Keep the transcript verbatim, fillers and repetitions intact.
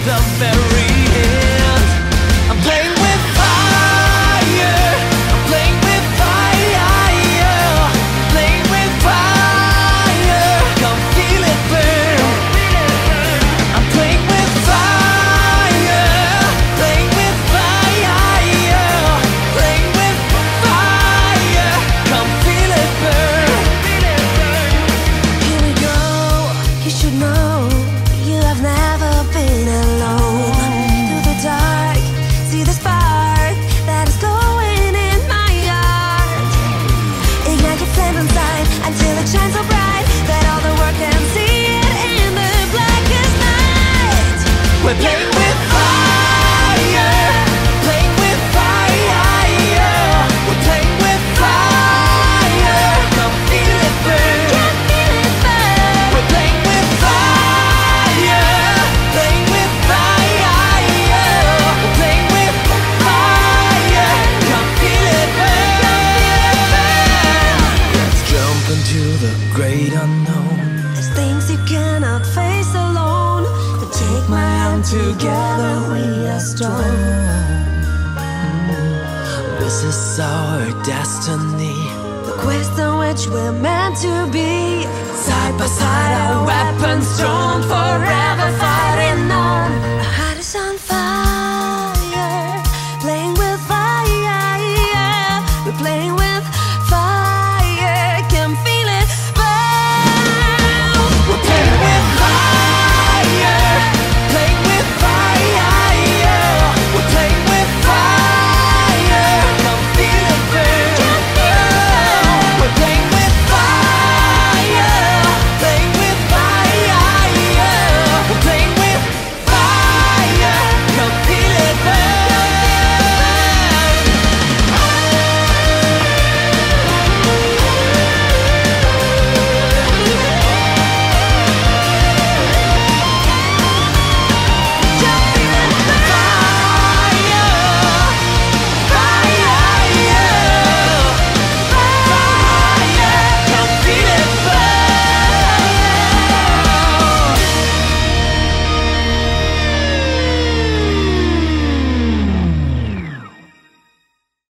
the very end. I'm playing with fire, I'm playing with fire, playing with fire, come feel it burn. I'm playing with fire, playing with fire, playing with fire, come feel it burn. Here we go, you should know you have never been alone. Through the dark, see the spark that is going in my heart. Ignite your flame inside until it shines so bright that all the world can see it in the blackest night. We're playing with fire, playing with fire, we're playing with fire, come feel it burn. Can feel it burn. We're playing with fire, playing with fire, we're playing with fire, come feel it burn. Let's jump into the great unknown. There's things you cannot face alone, but take my hand, together we are strong. This is our destiny. The quest in which we're meant to be. Side by side, our weapons drawn, forever fighting on. Our heart is on fire, playing with fire. We're playing